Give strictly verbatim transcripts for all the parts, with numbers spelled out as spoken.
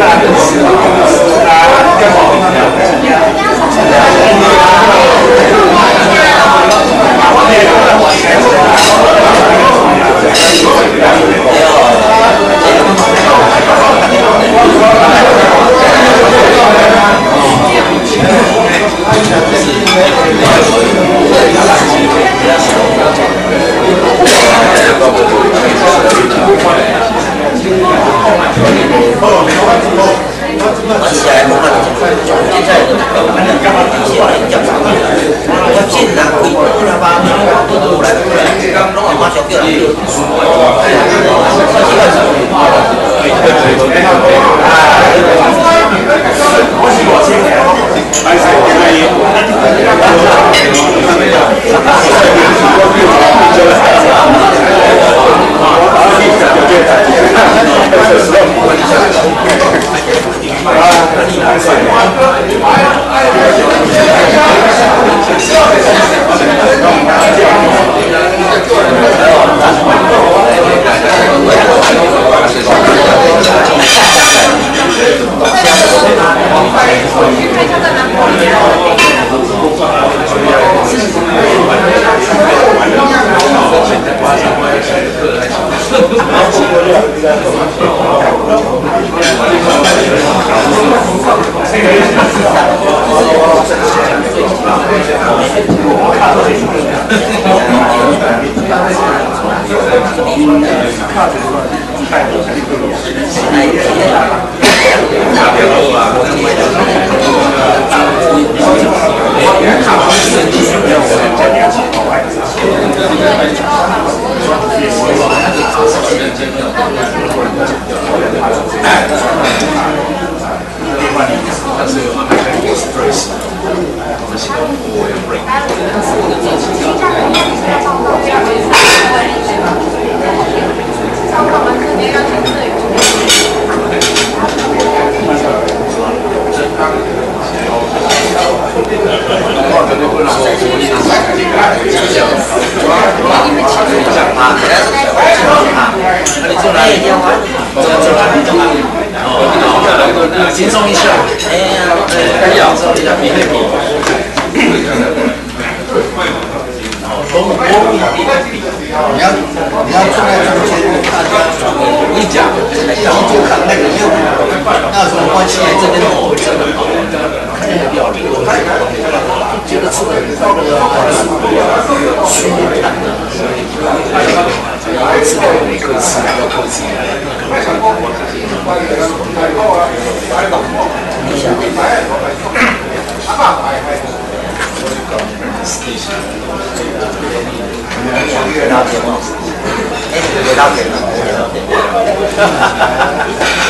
轻松一下，哎呀，对，轻松一下，比对比。 你要你要坐在中间， 我跟你讲， 然后就看那个又那有什么关系？ 这边我真的好，看那个表里，我觉得这个那个虚谈的，这个每个词要各自。你想？回答题吗？哎，回答题了，回答题。哈哈哈哈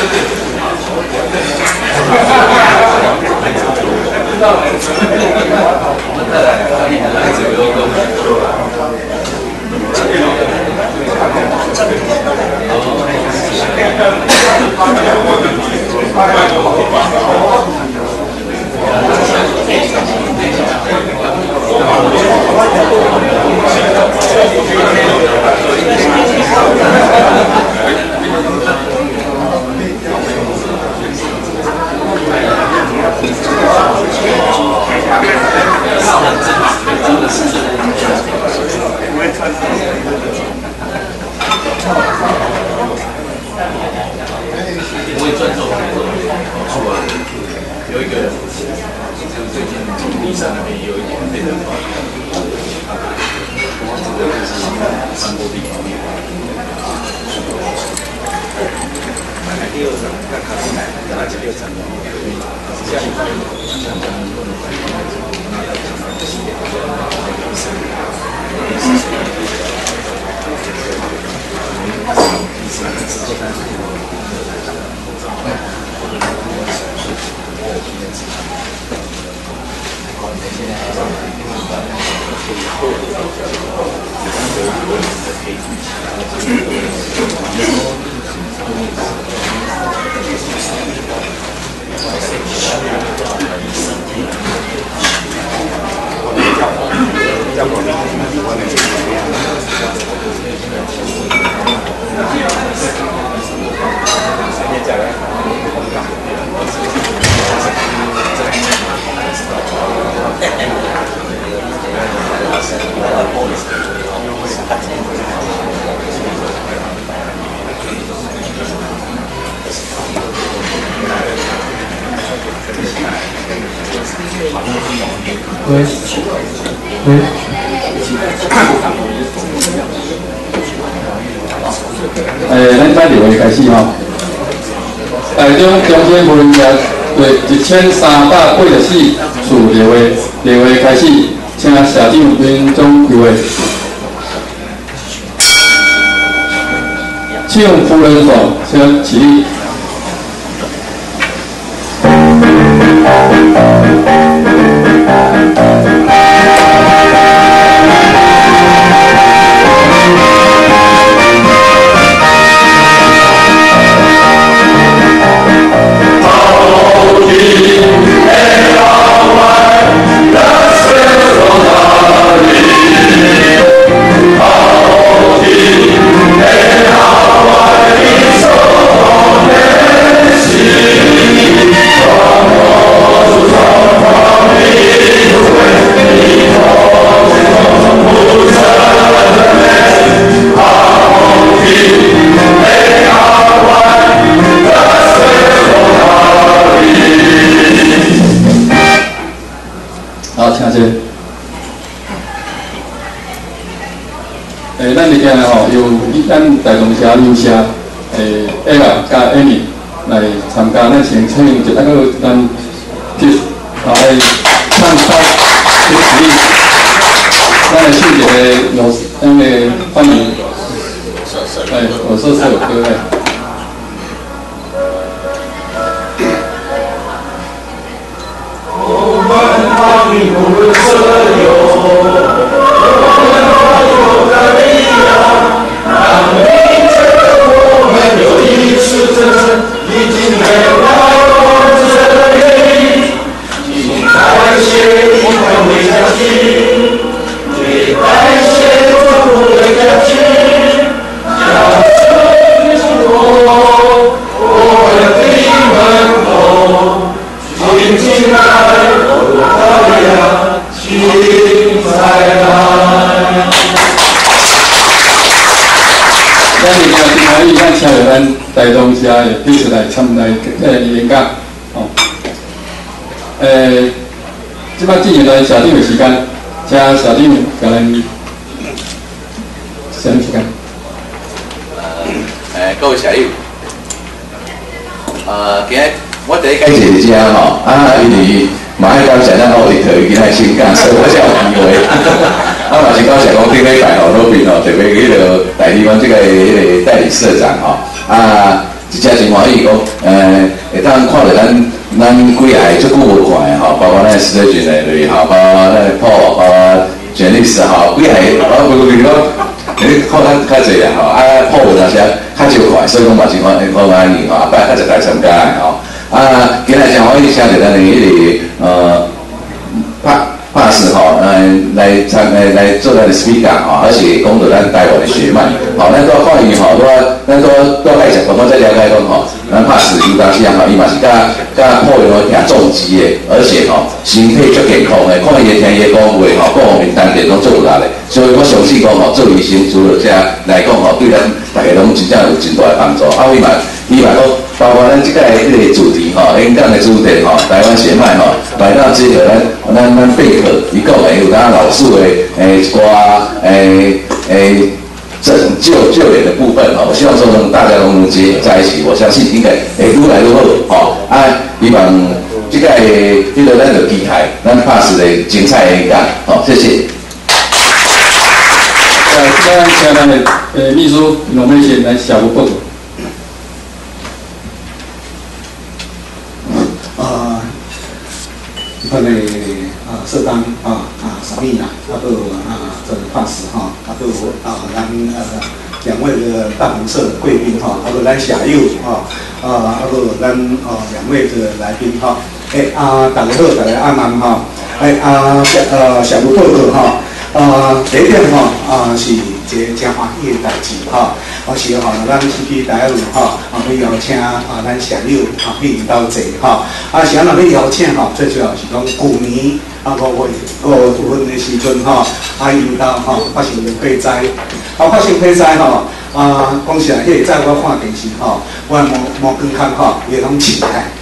我也尊重，有一个，就是最近立山那边也有一点非常好，这个就是传播地方面。买第二张，看卡斯买，再来第二张，这样喂，喂。诶，咱摆电话开始吼。台中中心无人车对一千三百八十四处列位列位开始，请社长林总开会。请夫人所请起立。好，请坐。诶，咱今日吼由咱大同社留社诶 Ella 加 Amy 来参加，咱先请一那个咱去来唱唱主持，咱来庆祝诶有那个欢迎，哎，我说这首歌哎。我们所有，我们好有的力量，让明天我们有一次已经没有这里，请感谢你们的家庭，也感谢中国的家庭，让生命我我们的门口，请进来。咱今日今仔日咱请着咱台中社的秘书来参来呃演讲，哦，诶，即摆进入咱社长的时间，请社长甲咱先时间。 呃，诶，各位社友，呃，今日我第一开始是这样吼，啊，因为嘛爱感谢咱奥利特今仔先讲，所以我才有机会。啊，嘛是感谢讲顶礼拜吼，罗宾吼特别迄个代理阮即个迄个代理社长吼，啊，真正真欢喜讲，呃，会当看着咱咱几个足久无看的吼，包括咱史德俊的类吼，包括咱普啊全律师吼，几个啊不不不讲，你看咱较济啦吼，啊普有当时较少看，所以讲嘛是看看安尼吼，啊摆较侪来参加的吼，啊，今日真欢喜请着咱的迄个呃拍。怕是吼，嗯，来参来来做咱的 speaker 吼，而且讲到咱台湾的血脉，吼，咱都看伊吼，都咱都都介绍，我们再了解讲吼，咱怕是伊当时啊吼，伊嘛是甲甲普通听重机的，而且吼身体足健康的，看伊听伊讲话吼，各方面单点拢做有力的，所以我相信讲吼，做医生除了这来讲吼，对咱大家拢真正有真大的帮助。啊，伊嘛伊嘛讲，包括咱即个迄个主题吼，演讲的主题吼，台湾血脉吼，来到这个咱咱咱贝壳，伊讲的有咱老师的诶一寡诶诶拯救救援的部分吼，我希望说能大家都能结合在一起，我相信应该会愈来愈好吼。啊，希望即个迄个咱就期待咱拍摄的精彩的演讲，好，谢谢。 呃，咱请咱的呃秘书龙美贤来小报告。 呃，咱的啊社长啊啊啥物啦，啊都啊这个法师哈，啊都啊咱呃两位的大红社的贵宾哈，啊都咱社友哈，啊啊都咱哦两位的来宾哈，哎啊大家好，大家安安哈，哎啊小呃小报告哈。呃，第一点吼，啊是一个真欢喜的代志吼，我是吼咱市区大家有吼，啊要邀请啊咱社友啊去到坐吼，啊是安怎要邀请吼，最主要是讲旧年啊五月五月份的时阵吼，啊遇到吼发生火灾，啊发生火灾吼，啊讲实在，迄个早我看电视吼，我毛毛光看吼，伊拢起来，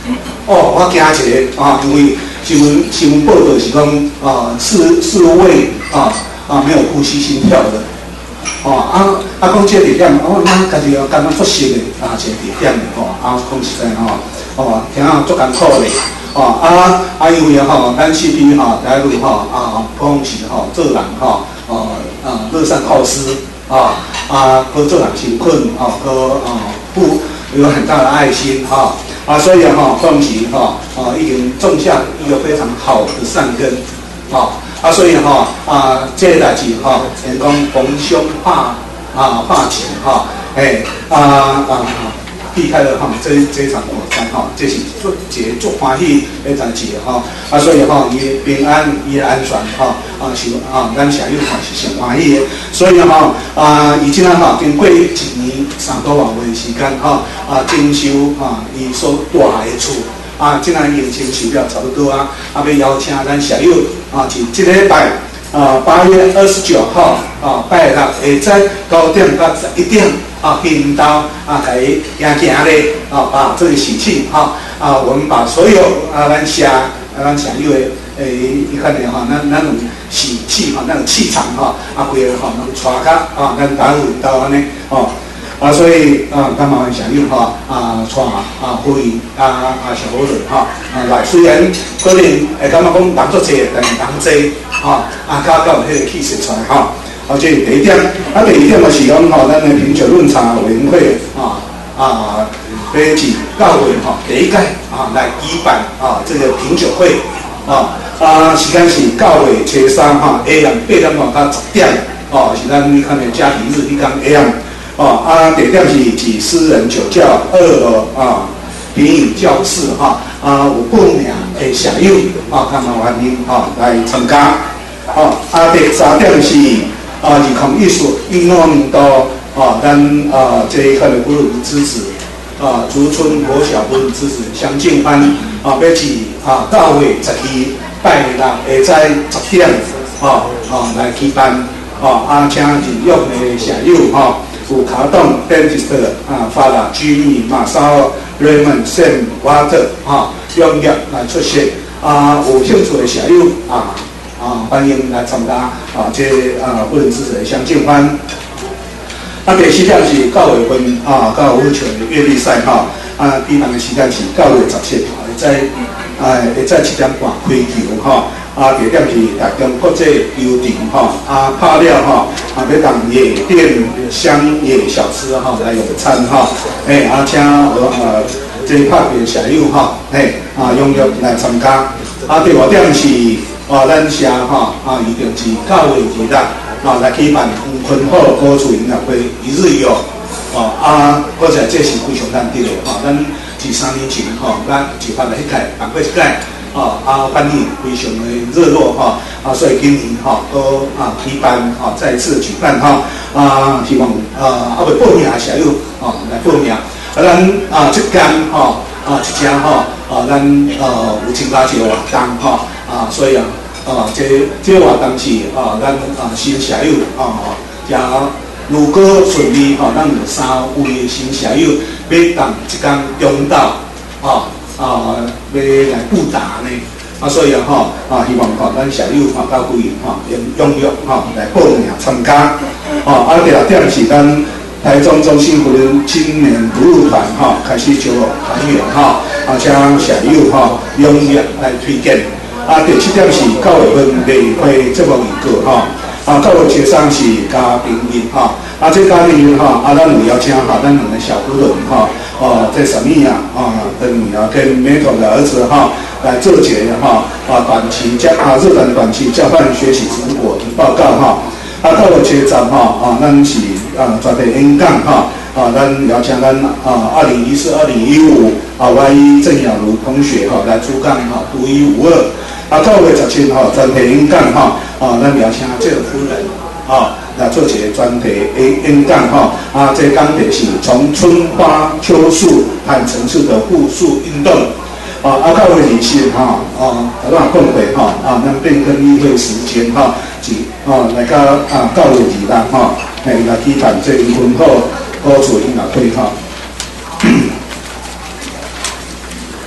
哦，我惊一个啊，因为新闻新闻报道是讲啊，四四位啊啊没有呼吸心跳的。哦，啊啊，讲这个地点，哦，咱家己哦，感觉出色的啊，一个地点的吼，啊，讲实在吼，哦，听啊足艰苦的，哦，啊啊，因为吼，咱四边吼，大陆吼，啊，讲是吼，做人吼，哦，啊，乐善好施，啊啊，搁做人辛苦，哦，搁啊，不有很大的爱心，哈，啊，所以哈，讲是哈，啊，已经种下一个非常好的善根，啊。啊，所以哈啊，这个代志哈，人讲逢凶化啊化吉哈，哎啊啊避开了哈这这场火灾哈，这是做节做欢喜的代志哈。啊，所以哈伊平安伊安全哈啊是啊，咱社友哈是上欢喜的。所以哈啊，以前哈经过一年三多万月时间哈啊，征收啊伊所住的厝。啊，即个疫情收了差不多啊，啊，要邀请咱社友啊，是即礼拜啊，八月二十九号啊，拜六下晝九點到十一點啊，去因兜啊，來行行咧啊，把這個喜氣哈啊，我們把所有啊，咱社啊，咱社友的誒，你看咧哈，咱咱種喜氣哈，那種氣場哈，啊，規個哈，能帶甲啊，咱大家因兜安尼哦。啊，所以啊，咁麻煩朋友哈啊，帶啊歡迎啊啊小伙子哈啊來，雖然可能誒感覺講人足濟，但係人濟哈啊，加到迄個氣勢出來哈。啊，這第一點，啊第二點就是講吼，咱嘅品酒論茶委員會啊啊，要至教會吼第一屆啊來舉辦啊這個品酒會啊啊，時間是教會初三哈下午八點半到十點哦，是咱你看嘅假期日，你講下午。哦啊，地點是指私人酒窖二樓啊，品飲教室哈啊，有報名誒社友啊，咁啊歡迎哈來參加。哦啊，第三點是啊，兒童藝術運動年度啊，咱啊這一塊的婦女支持啊，竹村國小婦女支持相進班啊，要至啊教會十二拜六下晝十點啊啊來舉辦啊，啊請入約嘅社友哈。有卡洞 dentist 啊，發達居民馬紹 Raymond Sam Water 啊，踴躍來出席啊，有興趣的社友啊啊，歡迎來參加啊，這啊婦人支持的相見歡。啊，第四點是教會分啊，教會球的月曆賽哈啊，舉辦的時間是九月十七號，會在啊會在七點半開球哈。啊，地點是台中國際球場哈，啊拍了哈，啊要當野店鄉野小吃哈來用餐哈，誒啊請呃這拍嘅社友哈，誒啊踴躍來參加。啊第五點是啊咱社哈啊一定是九月二日啊來舉辦坤好歌曲音樂會一日遊，哦啊，而且這是非常難得嘅哈，咱是三年前哈，咱舉辦了一屆，辦過一屆。啊啊，反應非常的熱絡哈啊，所以今年哈都啊舉辦啊再次舉辦哈啊，希望啊啊未報名的社友啊來報名。啊，咱啊即間哈啊即間哈啊咱呃有參加一個活動哈啊，所以啊啊這這個活動是啊咱啊新社友啊也如果順利哈，咱有三位新社友要當即間中島啊。啊，要來布達呢，啊，所以啊，吼啊，希望吼咱社友吼到會吼踴躍吼來報名參加，哦，啊，第六點是咱台中中心婦人青年服務團吼開始招募團員吼，啊，請社友吼踴躍來推薦，啊，第七點是九月份例會節目預告吼，啊，九月初三是家庭日吼，啊，這家庭日吼，啊，咱有邀請吼咱兩個小婦人吼。哦，在什麼呀？啊，跟女兒跟妹頭的兒子哈，來做節哈啊，短期交啊，日本短期交換學習成果的報告哈。啊，到了車站哈啊，咱是啊，專題演講哈啊，咱邀請咱啊，二零一四、二零一五啊 ，Y 一鄭雅茹同學哈來主講哈，獨一無二。啊，到了十七哈，專題演講哈啊，咱邀請這個夫人啊。來做一個專題演演講哈，啊，這講題是從春花秋樹和城市的互樹運動，啊，啊，到位理事哈，啊，頭先講過哈，啊，咱變更議會時間哈，是啊，來到啊到位二日哈，係來舉辦這婚後歌曲音樂會哈。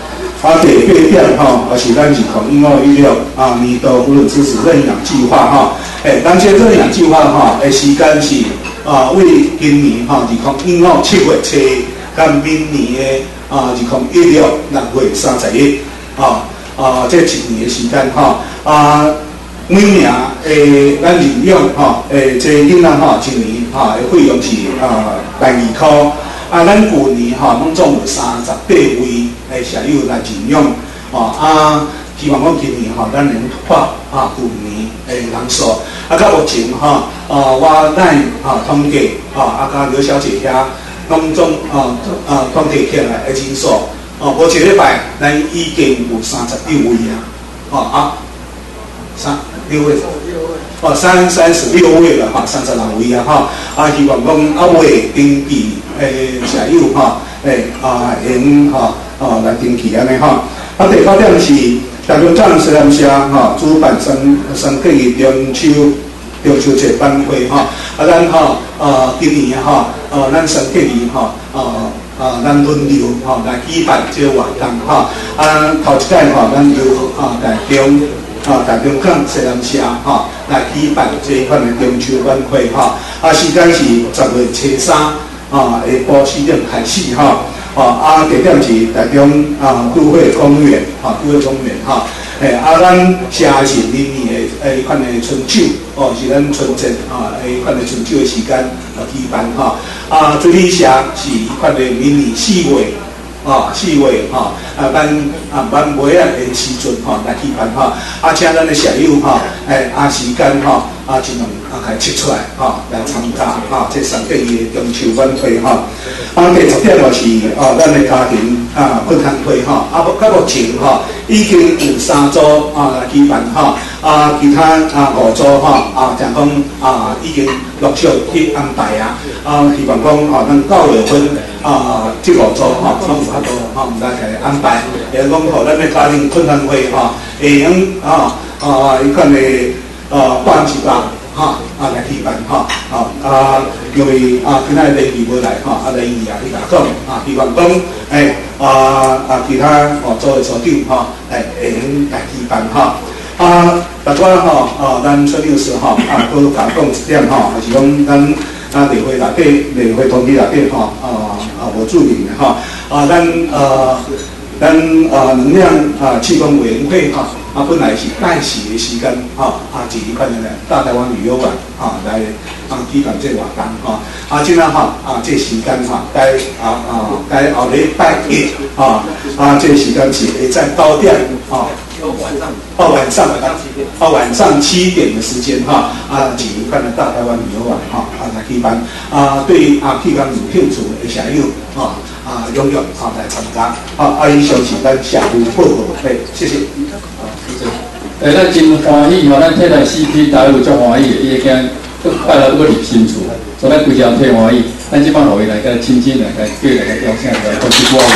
啊，第八点吼，啊是咱是从一五一六啊年度无论支持认养计划哈，诶，咱这认养计划哈，诶时间是啊为今年哈二零一五七月初，甲明年的啊二零一六六月三十一，啊啊这一年的时间哈啊。每年诶，咱领养吼，诶，这囡仔吼一年吼诶费用是啊百二块。啊，咱旧年吼拢总有三十八位诶舍友来领养，哦啊，希望讲今年吼咱能突破啊旧年诶人数。啊，较目前吼，啊我咱啊统计啊，啊甲刘小姐遐拢总啊啊统计起来诶人数，哦，无一礼拜咱已经有三十六位啊，哦啊。三六位，哦，三三十六位了哈，三十六位啊哈，啊，希望讲啊为登记诶舍友哈，诶啊因哈啊来登记安尼哈。啊，第八点是台中站实验社哈主办三三个月中秋中秋节晚会哈，啊咱哈啊今年哈啊咱三个月哈啊啊咱轮流哈来举办这个活动哈，啊头一届哈咱由啊台中。啊，台中港实验社哈来举办这款的中秋晚会哈，啊时间是十月初三啊下晡四点开始哈，啊啊地点是台中啊都会公园哈，都会公园哈，诶啊咱社是明年的诶款的春酒哦，是咱春节啊诶款的春酒的时间啊举办哈，啊水利社是款的明年四月。哦，四月哈，啊，咱啊晚尾啊的时阵哈来举办哈，啊，请咱的舍友哈，诶，啊时间哈，啊尽量啊来切出来哈来参加哈，这三个月的中秋晚会哈。啊，第十点就是哦，咱的家庭啊分享会哈，啊，到目前哈已经有三组啊来举办哈，啊，其他啊五组哈啊，就讲啊已经陆续去安排啊，啊，希望讲啊，咱九月份啊这五组哈，拢有法度哈，来来安排，也讲互咱的家庭分享会哈，会用啊啊伊款的啊办一个。哈啊来举办哈啊啊，因为啊今仔日伊无来哈，啊来伊也去甲讲啊，希望讲诶啊啊其他哦组的组长哈，诶会用来举办哈啊，大家哈啊，咱崔律师哈啊，佮甲讲一点哈，就是讲咱啊例会内底例会通知内底哈啊啊无注明的哈啊，咱呃咱啊能量啊气功委员会哈。啊，本来是待时的时间，哈、啊，是一款的大台湾旅游馆，啊，来啊举办这活动，哈、啊，今仔哈啊，这时间哈，该啊啊该后礼拜一，啊啊，这时间是会在九点，啊，晚上，哦晚上，哦晚上七点的时间，哈、啊，是一款的大台湾旅游馆，哈、啊来举办，啊，对于啊，譬如讲有兴趣的舍友，啊啊踊跃啊来参加，啊，啊，以上是咱下午报告，对，谢谢。 诶，咱真欢喜吼，咱摕来四批，大家有足欢喜的，伊会惊佫拜来佫入新厝，所以咱规条摕欢喜。咱即摆互伊来甲亲亲来甲叫来甲邀请来，讲几句话。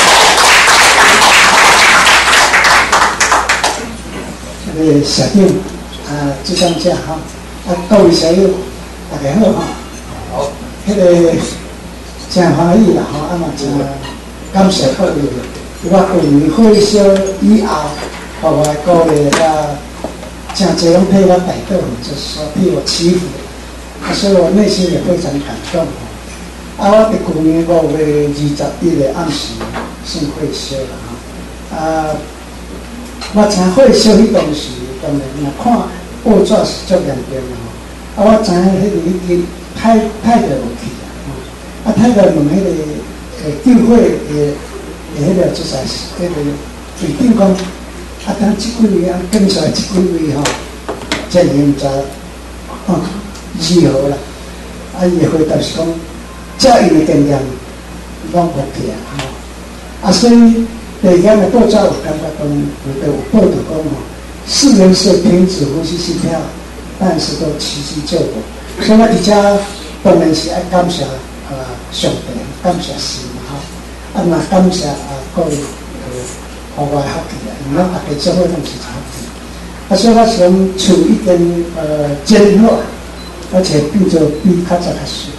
诶，小弟啊，就像这样哈，啊，各位小友，大家好哈。好。迄个真欢喜啦吼，啊嘛真感谢各位，我旧年会烧以后。互我鼓励啊，真侪拢替我带动，就是说替我祈福，啊，所以我内心也非常感动。啊，我伫旧年五月二十一日暗时算会烧啦吼，啊，我真会烧迄当时，当然若看报纸是足严重的吼，啊，我知影迄个已经歹歹着落去啦吼，啊，歹着问迄个诶救火诶诶迄个就是迄个队长讲。啊，当即几位啊，跟出来即几位吼，这现在哦如何啦？啊，伊回答是讲，遮伊的经验拢无去啊，吼。啊，所以第二天的报纸有感觉讲，有有报道讲吼，四人是停止呼吸心跳，但是都奇迹救活。所以我伫遮当然是爱感谢啊上帝，感谢神吼，啊嘛感谢啊各位呃，户外福气啊。咱大家做伙拢是好事，啊，所以我想厝已经呃建好，而且变做比较早较熟，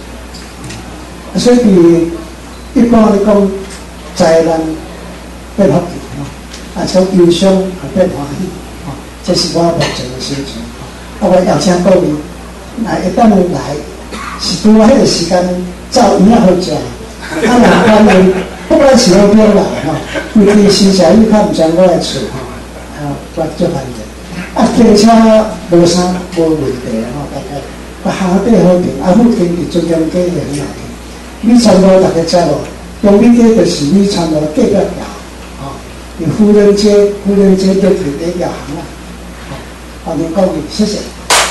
啊，所以比一般来讲，灾难变福气吼， 从忧伤变欢喜，吼，这是我目前的心情。啊，我邀请各位，那一旦来，是拄啊迄个时间，照伊啊好食。啊，若欢迎，不管是何边来吼，规支新社语较毋知我的厝吼，啊，我足欢迎。啊，停车无啥无问题吼，大家把下底好停，啊，附近伫中间街也很好停。米川路大家知无？中米街就是米川路隔壁条，吼，由夫人街、夫人街对面的药行啊。好，欢迎各位，谢谢。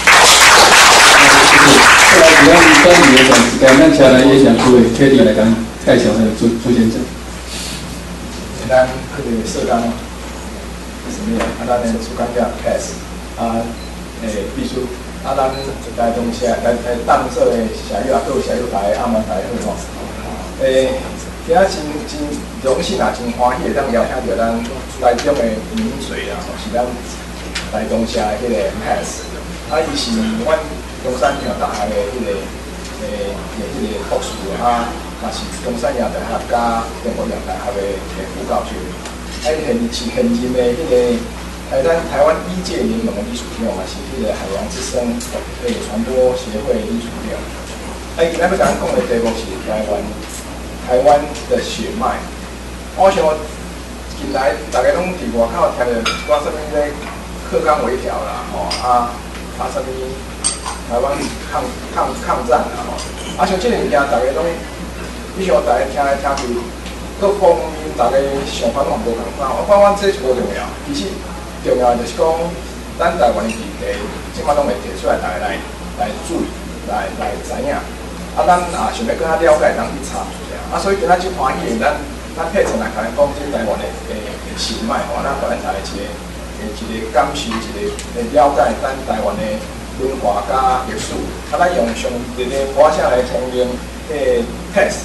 后来主要是关于的短时间，咱请来也想诸位特地来讲介绍那个朱朱先生。 咱迄个社工，什么呀？啊，咱的主讲叫 pass， 啊，诶，秘书，啊，咱来东社来来当做的社友啊，各社友台、阿曼台好吼。诶，今仔真真荣幸啊，真欢喜，当邀请到咱台中的名嘴啊，是咱来东社的迄个 pass， 啊，伊是阮中山厅大学的迄个诶诶迄个博士啊。嘛是中山医大学加中国医大学的诶副教授，啊，伊现是现任的迄个诶咱台湾医界联盟的理事长，嘛是迄个海洋之声诶传播协会理事长。啊，伊今仔要甲咱讲的题目是台湾台湾的血脉。我想近来大家拢伫外口听着讲什么咧课纲微调啦，吼啊啊什么台湾抗抗抗战啦，吼啊像即个物件大家拢。你像大家听来听去，各方面大家想法拢无共款。我看阮这是无重要，其实重要就是讲，咱台湾的议题，即摆拢会提出来，大家来来注意，来来知影。啊，咱也想要更加了解，人去查。啊，所以今仔真欢喜，咱咱配成来甲咱讲即台湾的诶血脉吼，咱台湾台一个诶一个感受，一个诶了解咱台湾的文化甲历史。啊，咱用上一个歌声来承认诶 test。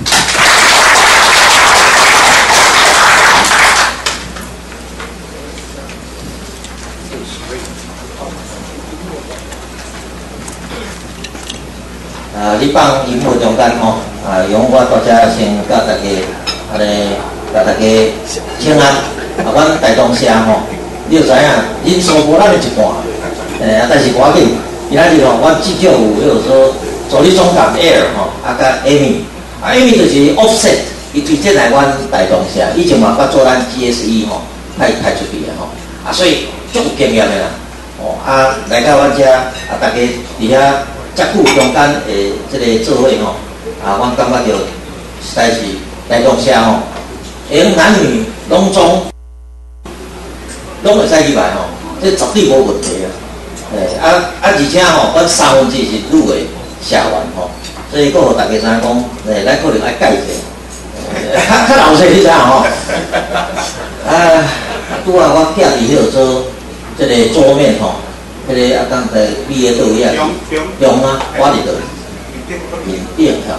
啊，你放荧幕中间吼，啊，用我大家先甲大家，安尼甲大家请安。啊，阮台中社吼，你就知影人数无咱的一半，诶，啊，但是无要紧，今仔日吼，阮至少有迄个说助理总监 Air 吼，啊，甲 Amy。啊，因为就是 offset， 伊推荐来阮台中社，以前嘛捌做咱 G S E 吼，派派出去的吼，啊，所以足有经验的啦，哦，啊，来到阮遮，啊，大家伫遐遮久中间诶，即个做伙吼，啊，阮感觉着实在是台中社吼，因男女拢总拢会使入来吼，这绝对无问题啊，诶，啊啊，而且吼，阮三分之是女的社员吼。所以，我互大家知影讲，诶，咱可能爱改一下，较较老实你知影吼？啊，拄啊，我徛伫迄个做，即个桌面吼，迄个啊，刚才毕业倒位啊，中啊，我伫倒，面顶遐，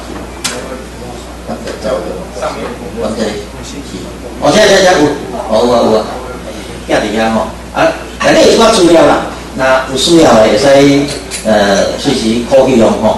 上面，我这里，哦，这这这有，有啊有啊，徛伫遐吼，啊，内底有寡资料啦，那有需要的会使，呃，随时可以用吼。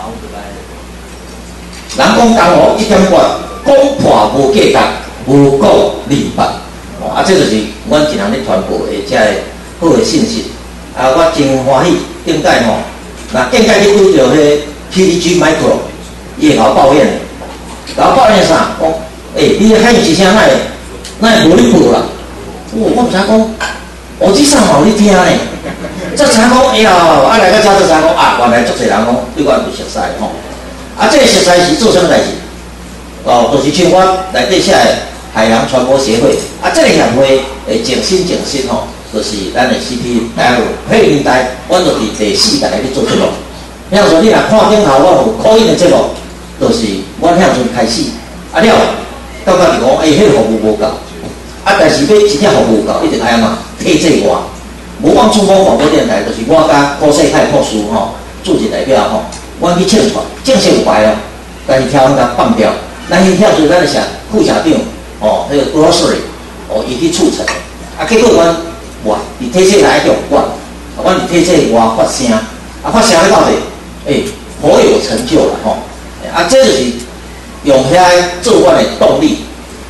人讲江湖一点半，讲破无价值，无故立法。哦，啊，这就是阮一人咧传播的遮个好的信息。啊，我真欢喜，顶届吼，那顶届你拄着迄 P D G Micro， 伊会甲我抱怨，甲我抱怨啥？讲，诶、欸，你喊伊一声，那会那会无你报啦？我我毋知讲，我这上嘛有你听呢。这才讲，哎呀，啊来到遮这才讲啊，原来足侪人讲对我有熟悉吼。啊，这个熟悉是做啥物代志？哦，就是像我内底写的海洋传播协会，啊，这个协会诶，静心静心吼，就是咱的 C P L 迄个年代，阮就伫第四代咧做节目。遐说你若看顶头，我有考验的节目，就是阮遐阵开始，啊了，到尾就讲，诶、欸，迄、那个服务无够，啊，但是要真正服务够，一定爱安怎体制外。无往主播广播电台，就是我甲高世泰博士吼，主席代表吼。阮去请出，正式有牌哦，但是挑阮甲放掉。咱去跳出咱的社副社长哦，迄、那个 grocery 哦，伊去促成。啊，结果阮哇，伫体制内用管，啊，阮伫体制外发声，啊，发声咧到底，诶、欸，颇有成就啦吼。啊，这就是用遐做阮的动力。啊，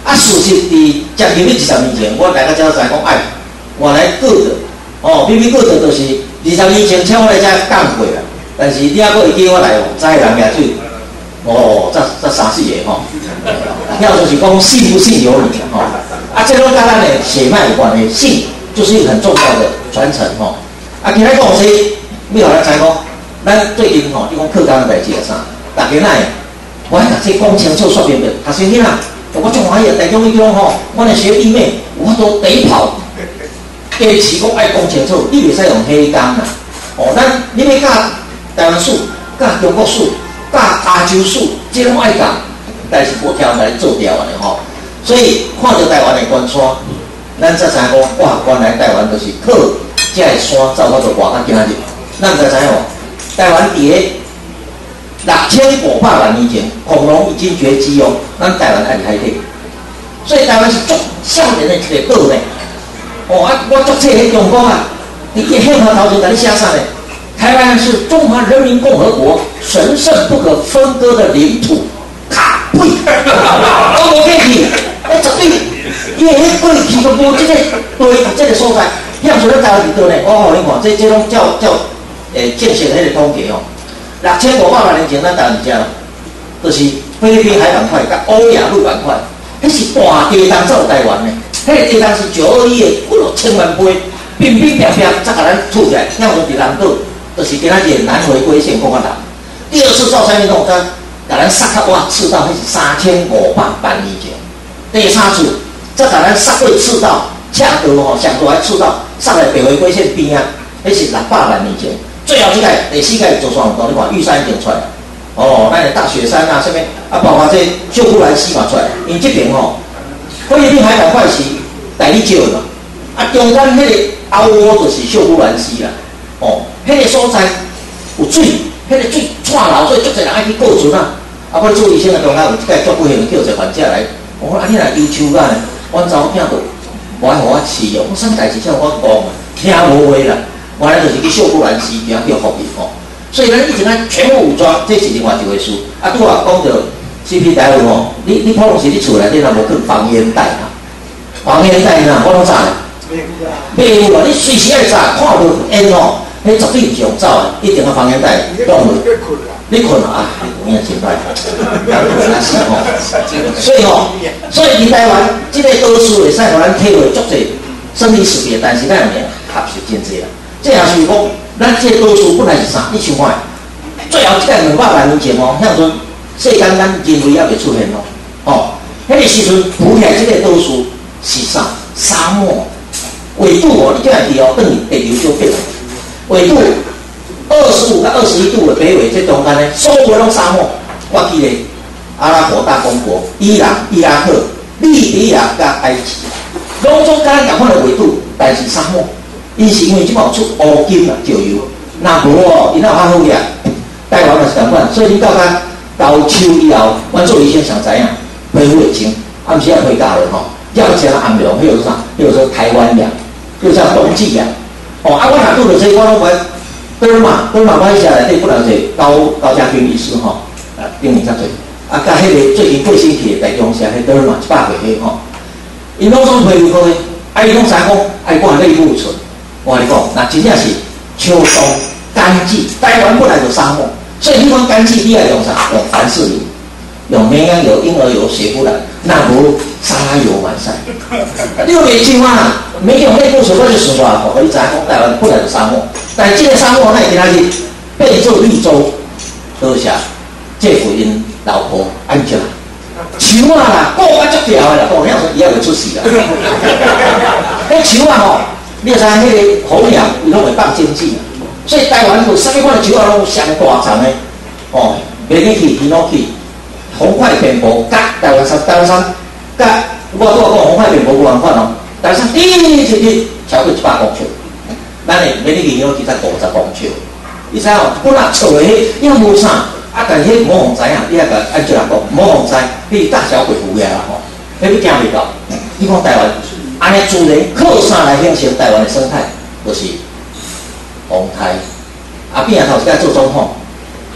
啊，事实伫将近二十年前，我来到遮才讲，哎，原来过的哦，明明过的就是二十年前请我来遮讲过啦。但是你还佫会叫我来哦，知人掠水，哦，这这三四个吼，要就是讲信不信由你吼。啊，这种跟咱的血脉有关的信，就是一个很重要的传承吼。啊，今仔讲谁？要互咱知讲，咱最近吼，你讲课纲的代志啊啥，大家来，我甲这讲清楚说明白。学生囡仔，我种欢喜，大中一中吼，我的学弟妹，我都得跑。加持讲爱讲清楚，你袂使用黑工啦。哦，咱你要教台湾史、教中国史、教亚洲史，这拢爱讲，但是无条来做台湾的吼。所以看到台湾的关山，咱才知讲，哇，原来台湾就是靠这个山走到做外到今仔日。咱才知影哦，台湾伫六千五百万年前，恐龙已经绝迹哦。咱台湾爱海底，所以台湾是足少年的一个岛呢。哦啊，我作册迄中国啊，你一宪法头前甲你写啥呢？台湾是中华人民共和国神圣不可分割的领土。卡屁！我无客气，我绝对，因为迄过去都无即个对即个所在，向除了台湾伫倒呢，我互你看，这这拢叫叫诶正式迄个统计哦。六千五百万年前，咱台湾遮，就是菲律宾海板块甲欧亚陆板块，迄是大地动走台湾呢。迄个地动是九二一的几落千万倍，乒乒乓乓，才甲咱吐起来。向除伫南岛，就是今仔日南回归线共发达。第二次造山运动，咱甲咱杀较哇赤道，迄是三千五百万年前。第三次，再甲咱杀过赤道，赤道吼上大个赤道，杀来北回归线边啊，迄是六百万年前。最后即个第四个做山运动，你看玉山已经出来，哦，咱的大雪山啊，什么啊，包括这秀姑兰溪嘛出来，因为这边吼，菲律宾海板块是大理石嘛，啊，中间迄个凹窝就是秀姑兰溪啦，哦，迄、那个所在有水，迄、那个水串流，所以足侪人爱去过船啊。啊，我做医生的中间有一个足几岁叫一个患者来，我讲啊，你若忧愁干，阮查某囝都无爱互我饲哦，我啥代志叫我讲啊，听无话啦。原来就是去秀姑兰溪边叫福利吼，所以咱以前咱全副武装，这是另外一回事。啊，拄啊讲到 C P 台湾吼，你你普通时你厝内底若无放防烟袋啊，防烟袋呐，我拢知咧。袂有啊，你随时爱查，看到烟吼，迄绝对是用走的，一定要防烟袋放落。你困啊？你也真歹，真是吼。所以吼，所以伫台湾即个岛屿会使互咱体会足侪生离死别，但是咱有咩合实真济啦。这也是讲，咱这个岛屿本来是啥？你想看，最后这个两百万年前哦，向阵世间咱人类还未出现咯。哦，迄个时阵浮起来这个岛屿是啥？沙漠。纬度哦，你这样子哦，等于地球就变了。纬度二十五到二十一度的北纬，这中间呢，所有拢沙漠。我记得阿拉伯大公国、伊朗、伊拉克、利比亚甲埃及，拢总甲咱同款的纬度，但是沙漠。因是因为即毛出乌金啊，石油，若无哦，因哪有较好呀？台湾嘛是同款，所以你到甲高秋以后，阮做医生上知影，皮肤会清，暗时也会教了吼。要不然红凉，迄个啥？迄个说台湾凉，又叫冬季凉。哦，啊，我若拄着这我拢会德尔玛，德尔玛我迄下内底不了解高高家军医师吼，啊，顶年才做，啊，甲迄个最近过星期的大中社迄德尔玛一百岁迄吼，因拢总皮肤好诶，啊，伊拢啥讲爱管内部存。我跟你讲，那真正是秋冬干季，台湾本来就沙漠，所以你讲干季你要用啥？用凡士林，用绵羊油、婴儿油、血肤兰，那不沙拉油完善。你讲袂清啊？没用内部存，我就说啊，我你知影讲台湾本来就沙漠，但这个沙漠那今仔日变做绿洲，多谢这福因老婆安吉拉。树啊啦，顾我足条的啦，讲了说伊也会出事啦。迄树啊吼。你知影迄个候鸟，伊拢会放经济，所以台湾有啥物款的树啊，拢上大丛的，哦，梅尼去、皮诺去，红块蝙蝠，甲台湾山、台湾山，甲我拄讲红块蝙蝠无共款哦，台湾山滴滴滴超过一百公尺，咱的梅尼去、皮诺去才五十公尺，你知影哦？本来厝的迄也无啥，啊，但是迄无风知影，你也甲按照人讲，无风知，你大小鬼浮起来啦吼，迄你惊袂到，你讲台湾。安尼自然靠啥来形成台湾的生态？就是红台。啊，变啊头一摆做总统，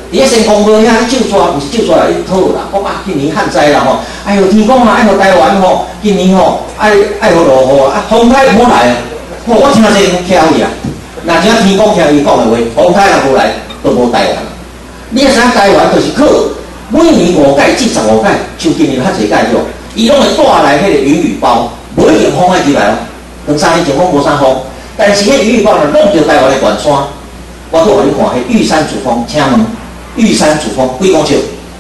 伊迄成功无遐救抓，毋是救抓来讨啦，讲啊今年旱灾啦吼，哎呦天公啊，爱互台湾吼，今年吼爱爱互落雨啊，风台无来，吼我听这巧伊啊，若真天公听伊讲的话，风台若无来，都无台湾。你也知影台湾就是靠每年五届至十五届，像今年较侪届咗，伊拢会带来迄个云雨包，无一定风爱入来哦，两三年前风无啥风，但是迄云雨包呢，弄着台湾的悬山，我都互你看，迄玉山主峰，请问。玉山主峰几公尺？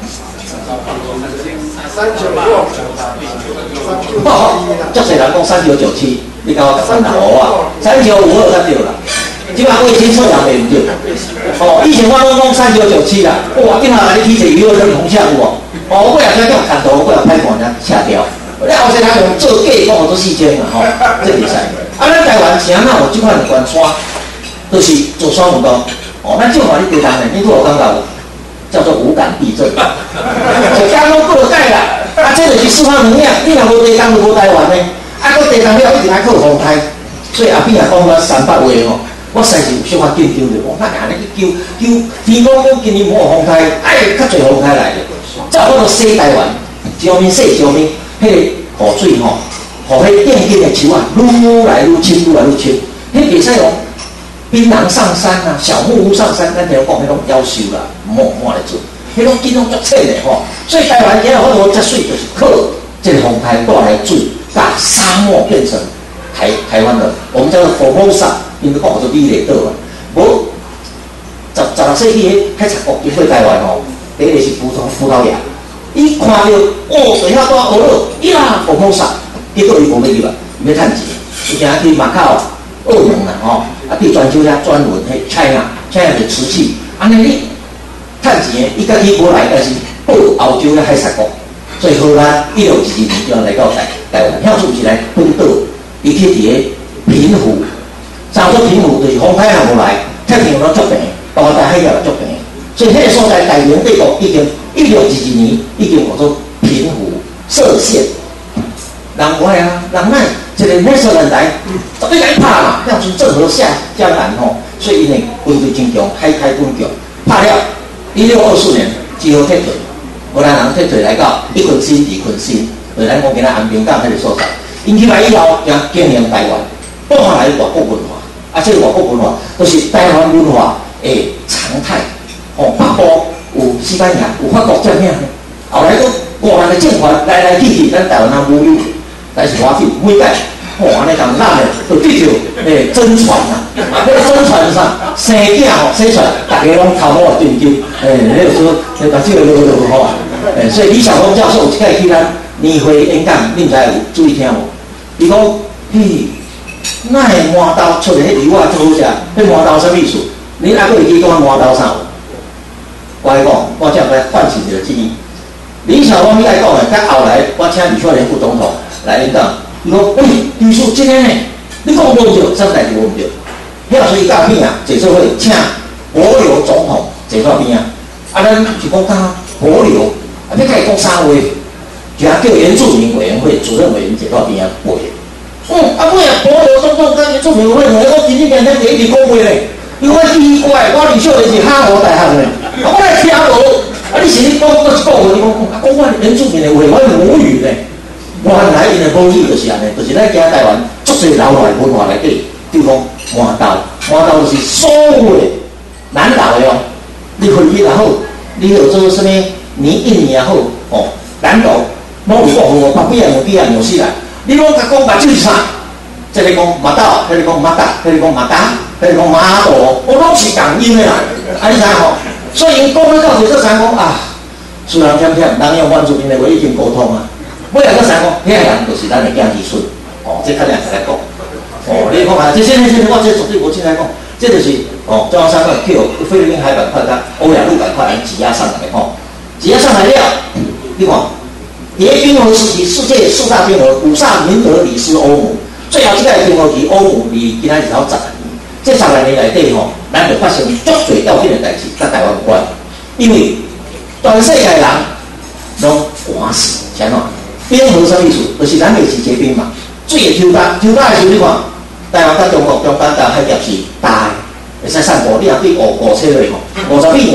三九六， 好，足侪人讲三九九七，你甲我讲哪好啊？三九五二才对啦，即摆我已经测量袂唔对。哦，以前我拢讲三九九七啦，哇，今下来你起一个娱乐跟同项有无？哦，我也在叫看图，我也歹看人下掉。你后生人用做假讲都四千啦，吼，这袂使。啊，咱台湾是安那有即款的悬山，都是做山有多。哦，咱正话你地动的，你都有感觉无？叫做无感地震，就刚刚过界啦。啊，这就是释放能量。你若无地动就无台湾呢。啊，个地动了一定爱靠风台，所以后壁也讲我三百话吼，我实是有小可紧张着，我哪安尼去求求天公讲今年无风台，哎，较侪风台来的，才有法度洗台湾，一方面洗，一方面迄个雨水吼，互迄电金的树啊，愈来愈深，愈来愈深，迄袂使用。槟榔上山啊，小木屋上山，咱听讲迄种夭寿啦，莫莫来做，迄种金融足浅的吼。所以台湾也有好多积水，就是靠这个风台带来水，把沙漠变成台台湾的，我们叫做 Formosa， 因为讲做美丽岛啊。无十十六世纪迄开国经过台湾吼，第一个是葡萄葡萄牙，伊看到哦水遐大鹅肉，呀 Formosa， 结果伊无要去啦，伊要趁钱，伊行去马卡澳门啦吼。啊，对全球遐专门迄 China，China 的瓷器，安尼你趁钱，伊家己无来，但是报欧洲遐海峡国，所以荷兰一六几几年就要来到台台湾，遐就是来本岛，伊去伫个平湖，啥做平湖就是风台也无来，太平洋都足平，包括大海也足平，所以迄个所在大明帝国已经一六几几年已经叫做平湖设县，人外啊，人乃。一个那时候人来，特别来拍嘛，要从郑和下江南吼，所以因为军队真强，海海军强，拍了。一六二四年，只好撤退，荷兰人撤退来到一捆新、二捆新，就是咱讲今仔安平港迄个所在。因起来以后，将经营台湾，带来外国文化，啊，这个外国文化都是台湾文化的常态。哦，北部有西班牙，有法国这样，后来都国人的政权来来去去，咱台湾人无有。但是花费每届，哇，安尼咁烂的，就记住诶真传啊！啊，迄个真传啥？生囝吼生出来，大家拢头毛对对，诶，迄个说，诶，把这个落落好啊！诶，所以李晓峰教授这个去咱年会演讲，你唔知有注意听无？伊讲，嘿，那麻豆出来迄油啊，最好食。迄麻豆什么意思？你阿个会记讲麻豆啥？我来讲，我这样来唤醒你的记忆。李晓峰来讲的，甲后来我请李秀莲副总统。来演讲，伊讲，喂，律师今天呢，你讲无对，啥代志无对？迄老师伊到边啊？坐做伙请帛琉总统坐到边啊？啊，咱是讲他帛琉，啊，要甲伊讲啥话？就叫原住民委员会主任委员坐到边啊？背。嗯，啊，尾啊，帛琉总统跟原住民委员会，我今天天天一直讲话咧，因为我奇怪，我李秀莲是哈佛大学咧，啊，我来听无，啊，你是你讲我是讲话，你讲讲，啊，讲我原住民的话，我母语咧。原来因的母语就是安尼，就是咱今台湾足侪老来文化内底，比如讲麻豆，麻豆就是所有的南岛的哦，你回去然后，你有做什么年印也好，哦，南岛，拢有讲我北边有边啊有死啦，你拢甲讲目睭是啥？这个讲麻豆，迄个讲马达，迄个讲马达，迄个讲马豆，我拢是共音的啦，啊，你知吼？所以因讲咧到时做啥讲啊？虽然偏偏人用原住民的话已经沟通啊。尾来个啥讲？遐人就是咱的囝儿孙，哦，这较两个来讲，哦，你看啊，这现在现在我这绝对无进来讲，这就是哦，中央山脉去有菲律宾海板块跟欧亚陆板块来挤压上来吼，挤压上来了，你看，叠冰河时期世界四大冰河，古萨、明德、里斯、欧姆，最后这个冰河期欧姆离今仔日头十来年，这十来年内底吼，咱就发生足侪要紧的代志，跟台湾有关，因为全世界人拢寒死，啥喏？冰河什么意思？就是咱袂是结冰嘛，水会抽干，抽干的时候你看，台湾甲中国中间甲海峡是大的，会使散步。你若对五五车落吼，五十米尔，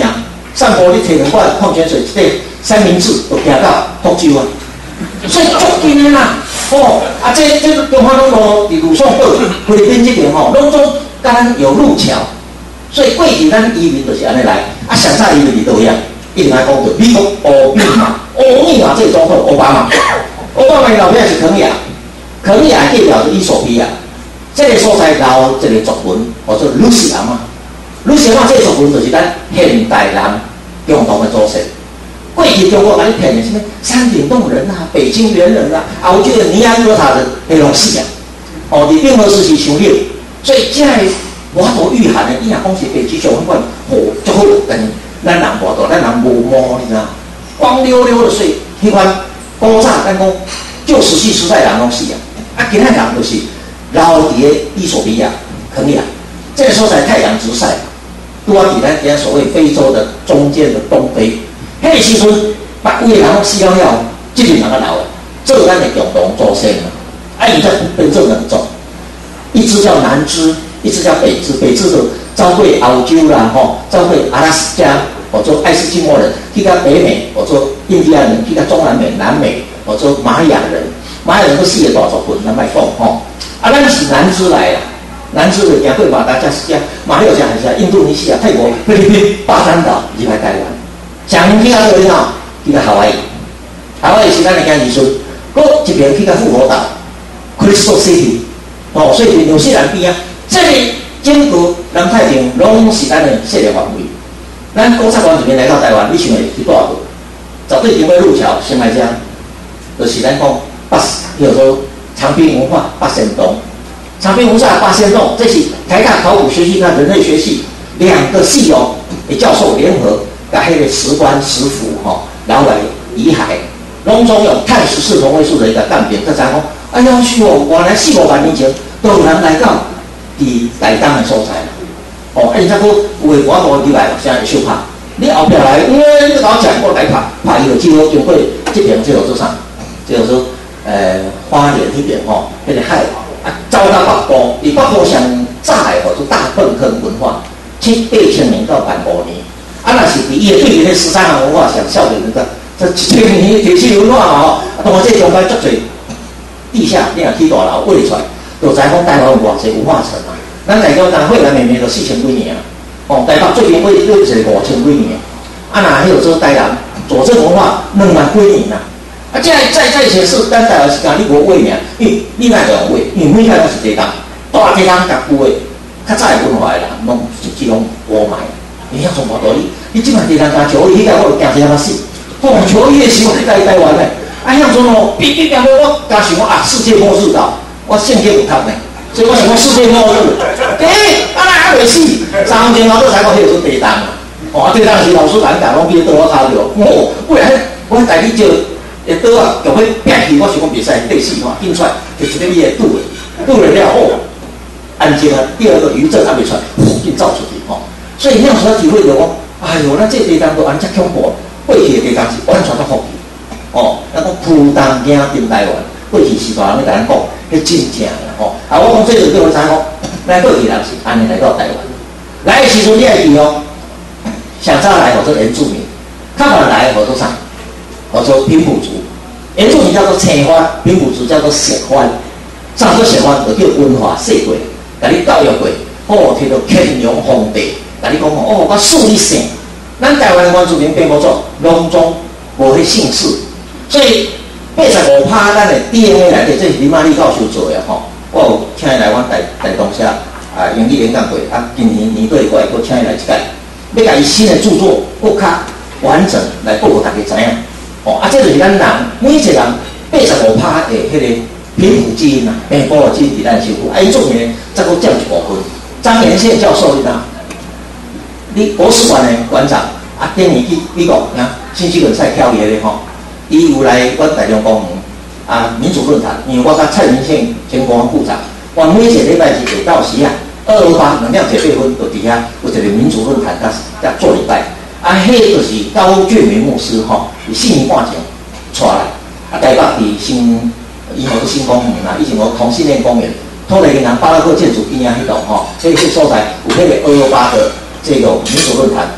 散步你摕两罐矿泉水，一块三明治，就行到福州啊。所以足近的啦，哦，啊，这这个中华东路伫鲁宋岛菲律宾这边吼，拢总甲咱有路桥，所以过去咱移民就是安尼来。啊，上早移民伫倒样？一定来讲到美国奥密马，奥密马这个总统奥巴马，奥巴马的老爸是肯亚，肯亚代表是伊索比亚，这个所在老一个族群，或者鲁西亚嘛，鲁西亚嘛这个族群就是咱现代人共同的祖先。过去中国把你骗的什么山顶洞人啊、北京猿人啊，啊，我觉得尼安德塔人黑龙死啊，哦，你任何时期上了，所以这我都预喊的，伊若讲是北极熊款，哦，就好等咱人无多，咱人无摸，你知道？光溜溜的水，迄款古早咱讲旧石器时代人拢死啊，啊，今仔人就是老伫个伊索比亚、肯尼亚，这个所在太阳直晒，拄啊伫咱今所谓非洲的中间的东非。迄个时阵，北位的人死了了，这群人个老的，做咱的共同祖先啊。啊，伊在分做两种，一支叫南支，一支叫北支。北支就招过澳洲啦，吼，招过阿拉斯加，或者爱斯基摩人，去到北美，或者印第安人，去到中南美、南美，或者玛雅人。玛雅人都四个大族群，咱卖讲吼。啊，咱是南支来啦，南支就行过马达加斯加、马六甲海峡、印度尼西亚、泰国、菲律宾、巴丹岛，入来台湾。讲去到这里喏，去到夏威夷，夏威夷是咱的经济村，搁一边去到复活岛 ，Crystal City， 哦，所以纽西兰边啊，这里整个南太平洋拢是咱的势力范围。咱古早完这边来到台湾，你想会去多少个？走对顶位路桥，先来讲，就是咱讲八，叫做长滨文化八仙洞。长滨文化八仙洞，这是台大考古学系跟人类学系两个系哦的教授联合。把迄个石棺、石斧吼捞来遗骸，拢总用碳十四同位素的一个干片，才知讲，哎呀，去哦，原来四五万年前都有人来到伫台东的所在啦。哦，而且佫有诶我无入来，现在会受拍。你后壁来，因为你甲我讲，我来拍，拍伊就只好经过这边这条做啥？这条说，呃，花莲迄边吼，迄个海啊，走到北部，伫北部上早诶吼，做大粪坑文化，七八千年到万五年。啊，那是伫伊诶对面迄十三行文化上少年那个，这一千年铁器文化嘛吼，啊，同我这中间足侪地下，你若去大楼挖出来，就知讲台湾有偌济文化层啊。咱来讲，咱惠南绵绵就四千几年啊，哦，台北最近挖挖一个五千几年，啊，那迄个做台南佐证文化两万几年啦。啊，这再再前是咱台湾时间你无挖名，因为你哪会用挖？因为每块拢是地当，大地当甲古诶，较早诶文化诶人拢是即种挖埋。你遐从无道理，你即摆地人家求伊，迄个我惊死他死。哦，求伊的时候去台台湾嘞，啊，遐阵哦，比比讲我加想讲啊，世界末日到，我圣经有读呢，所以我想讲世界末日。诶，啊那还未死，三分钟后都才讲迄个地动啊。哦，地动是老师讲讲，拢比倒我头着。哦，不然我带你就会倒啊，就去拼去，我想讲袂使对死吼，紧出来就一个伊会堵的，堵了了哦，安静啊。第二个余震还袂出来，紧走出去吼。所以那时候体会到讲，哎呦，咱这地当都安遮恐怖，过去的地当是完全都福气。哦，那讲浦东惊进台湾，过去时代人咧甲咱讲，迄真正啦吼。啊，我讲这就叫我知讲，咱过去人是安尼来到台湾，来的时阵你爱记哦，上早来或者原住民，较晚来或者啥，或者平埔族，原住民叫做青番，平埔族叫做石番，啥叫石番？就叫文化社会，甲你教育过，哦，摕到乾隆皇帝。甲你讲哦，我数理性，咱台湾原住民并无做，拢总无迄姓氏，所以八十五趴咱的 D N A 内底，这是林玛丽教授做的吼。我有请伊来阮台台东社啊，英语演讲过，啊，今年年底我会搁请伊来一届，要甲伊新的著作搁较完整来报互大家知影。哦，啊，这就是咱人每一个人八十五趴的迄个平埔基因啊，平埔的基因伫咱身躯，啊，原住民再搁占一部分。张延宪教授，你呾？你国史馆的馆长啊，今年去美国啊，新西兰赛跳跃的吼，伊有来阮台中公园啊民主论坛，因为我甲蔡明宪前国防部长，我每一个礼拜是下到时啊，二二八能量节八分，就底下有一个民主论坛，甲甲做礼拜，啊，迄就是高俊明牧师吼，伊四年半前出来，啊，台北伫新，以后是新公园啦，以前我同性恋公园，拖来银行巴拉克建筑边啊迄栋吼，所以迄所在有迄个二二八的。这个民主论坛，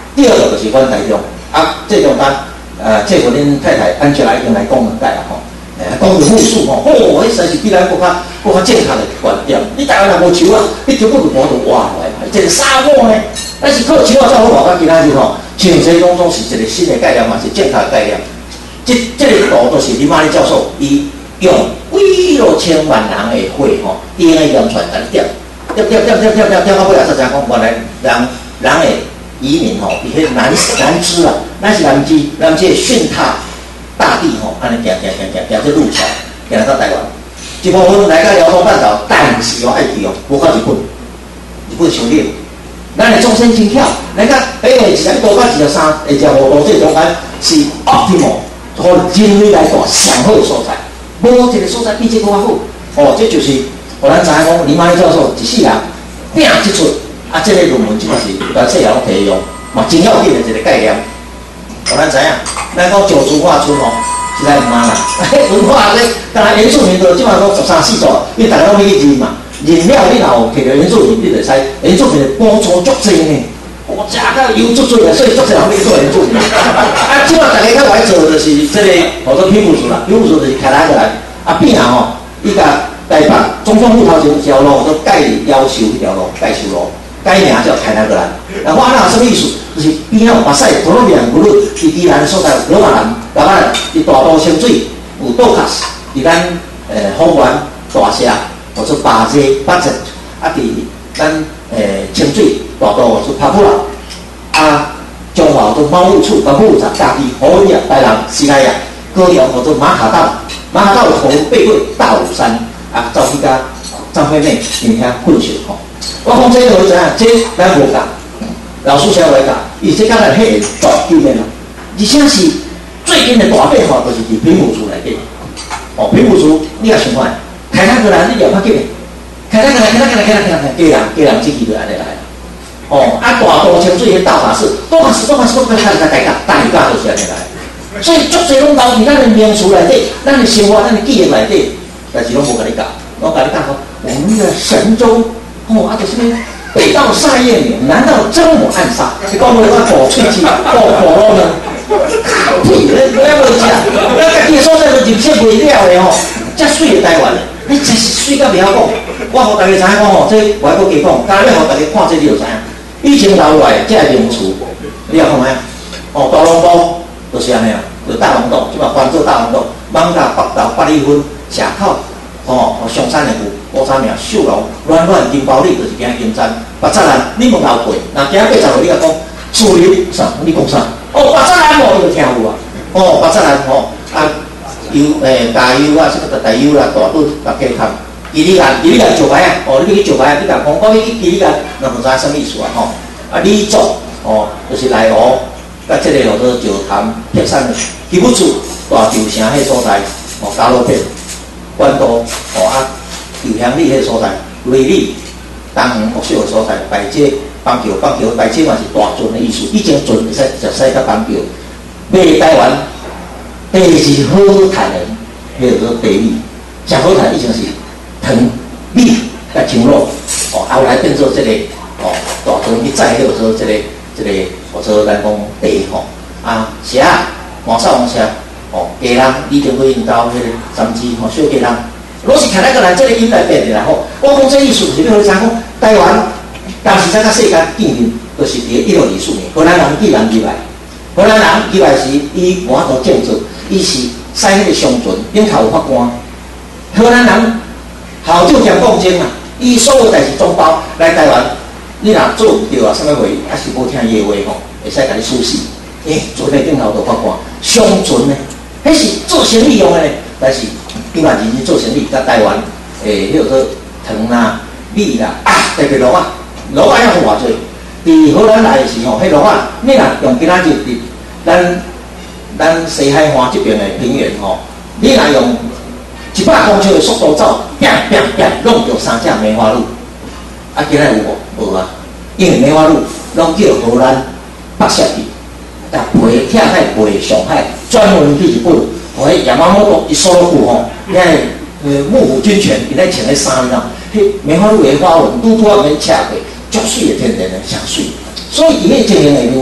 第二个就是阮台中啊，这中间呃，这个恁太太安吉拉已经来讲两解啦吼。讲到武术吼，哦，迄算是比咱国较国较正确的观点。你台湾人无树啊，你中国就搬到挖落来，这个沙漠呢，但是靠树啊，才好活到今仔日吼。像这种种是一个新的概念嘛，是正确的概念。这这个图就是李玛丽教授伊用几落千万人的血吼 ，D N A 遗传来点点点点点点点点到尾啊，才讲原来人人的移民吼，伫迄南南支啊，咱是南支，咱这驯踏。大地吼，安尼行行行行行，这路桥行到台湾，一部分来到辽东半岛，但是要爱去哦，无靠日本，日本伤劣。咱的纵深真巧，咱看北纬一十度到一十三，或者五度这中间是 optimal， 互人类来讲上好的所在，无一个所在比这个较好。哦，这就是互咱知影讲，李玛丽教授一世人拼即出，啊，这个论文即嘛是全世界拢提用，嘛真要紧的一个概念。互咱知影，咱讲九族化村哦，实在毋茫啦。文化咧，当然原住民都即马讲十三四组，因为大家拢要去认嘛。认了你若摕到原住民，你就使原住民的帮助足济呢。我食到油足济啊，所以足济人要去做原住民。啊，即马大家较爱做的就是这个，叫做平埔族啦。平埔族就是开哪个来？啊变啊吼，伊甲台北总统府头前一条路都改要求一条路，改修路。改名叫开那个人，那我那什么意思？就是边仔有目屎，多罗面无论伫宜兰所在罗马兰、罗马兰，伫大道清水有倒卡斯，伫咱呃丰原、大社或者巴济、巴镇，啊伫咱呃清水大道或者帕布拉，啊中华或者猫务处、巴布站、大地、河源、台南、西南亚、高雄或者马卡道，马卡道有红背棍、大武山，啊赵去甲张惠妹因遐混血吼。我讲这个会怎样？这咱无讲，老师先来讲，伊这刚才迄个大救命啦，而且是最近的大变化，就是伫平埔族内底。哦，平埔族你也想看，开那个人你也较紧的，开那个人，开那个人，开那个人，家人家人自己就安尼来。哦，啊大道清水迄大法师，大法师，大法师，大法师，大家大家都是安尼来。所以足侪拢留伫咱的名词内底，咱的生活，咱的记忆内底，但是拢无甲你讲，我甲你讲说，我们的神州。哦，啊，就是北到沙叶岭，南到真我暗杀，你讲我那狗吹气，狗火龙呢？屁，你不要问讲，那家己所在都人生袂了的吼，遮水的台湾，你真是水到袂晓讲。我互大家知影讲吼，这外国家讲，今日互大家看这你就知影。以前留落来这个名词，你也看咩？哦，大龙岛就是安尼啊，就大龙岛，即嘛翻做大龙岛，艋舺、北投、八里村、社口，哦，上山的湖。五山名秀楼、软软金包里就是行金山。八扎人，你问后辈，那行八十岁你甲讲，树林啥？你讲啥？哦，八扎人无你就听有啊。哦，八扎人吼啊，油诶大油啊，什么大油啦、大肚、大鸡汤，吉利兰，吉利兰石牌啊。哦，你要去石牌啊，你甲讲，我要去吉利兰，那唔知什么意思啊？吼啊，李族哦，就是内湖，甲这个叫做石潭、铁山、基本厝、大洲城迄所在，哦，嘉乐片、关渡，哦啊。有乡里迄个所在，瑞丽、东园、福秀的所在，白街、邦桥、邦桥、白街嘛是大圳的意思。以前圳会使就使到邦桥，买台湾第二好赚的，迄个做地米，上好赚以前是糖米甲姜肉，哦，后来变做这个哦大圳去载迄个做这个这个，或者咱讲地吼啊蛇啊，黄少王蛇哦，家人以前去因兜迄个三支吼小家人。若是看那个人，这个音来变的啦吼。我讲这意思就是要你知讲，台湾当时在甲世界见面，就是伫一六二四年，荷兰人既然入来，荷兰人入来时，伊无法度建筑，伊是使迄个商船，顶头有法官。荷兰人好酒兼讲经啊，伊所有代志总包来台湾，你若做唔对啊，啥物话，还是无听伊话吼，会使甲你处死。诶，做咧顶头有法官，商船呢，迄是做生意用的咧，但是。因为人是做生意，在台湾，诶，迄个糖啦、米啦，啊，特别落啊，落啊要偌济。伫荷兰来时吼，迄落啊，你若用今仔日伫咱咱西海岸这边的平原吼，你若用一百公尺的速度走，砰砰砰，弄着三只梅花鹿。啊，今仔有无？无啊，因为梅花鹿拢叫荷兰北雪去，但陪听海陪上海，专门去日本。我迄亚麻摩托一收裤吼，因为呃幕府军权，伊咧穿咧衫喏，迄梅花鹿的花纹，拄拄啊免赤过，足水的天然的，上水。所以伊迄情形内面，